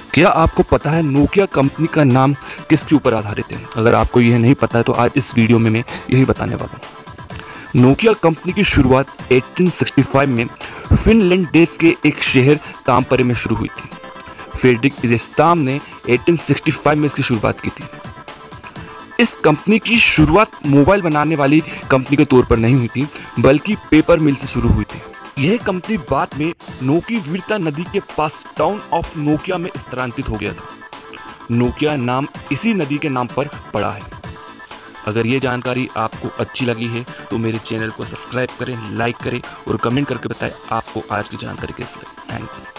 क्या आपको पता है नोकिया कंपनी का नाम किसके ऊपर आधारित है? अगर आपको यह नहीं पता है तो आज इस वीडियो में मैं यही बताने वाला हूँ। नोकिया कंपनी की शुरुआत 1865 में फिनलैंड देश के एक शहर तामपरे में शुरू हुई थी। फ्रेडरिक इजेस्ताम ने 1865 में इसकी शुरुआत की थी। इस कंपनी की शुरुआत मोबाइल बनाने वाली कंपनी के तौर पर नहीं हुई थी, बल्कि पेपर मिल से शुरू हुई थी। यह कंपनी बाद में नोकीवीरता नदी के पास टाउन ऑफ नोकिया में स्थानांतरित हो गया था। नोकिया नाम इसी नदी के नाम पर पड़ा है। अगर ये जानकारी आपको अच्छी लगी है तो मेरे चैनल को सब्सक्राइब करें, लाइक करें और कमेंट करके बताएं आपको आज की जानकारी कैसी लगी। थैंक्स।